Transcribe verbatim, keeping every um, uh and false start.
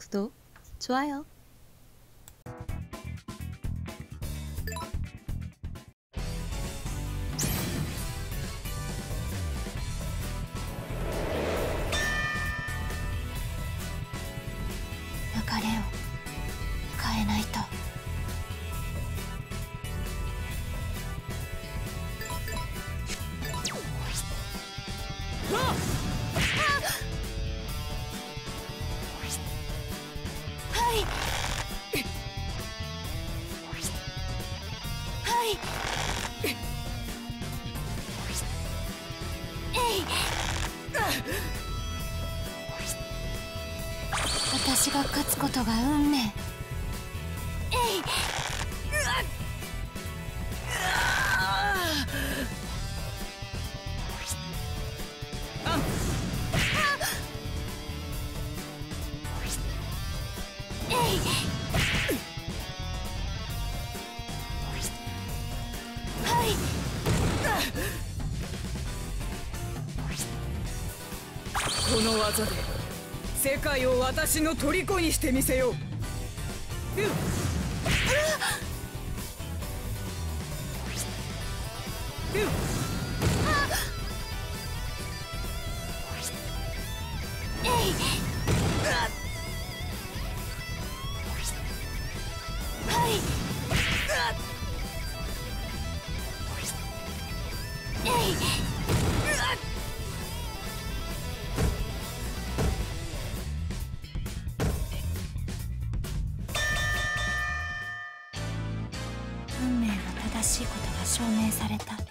구독, 좋아요. 別れを変えないと。はいはいえい私が勝つことが運命。えいこの技で世界を私の虜にしてみせよう。うん運命が正しいことが証明された。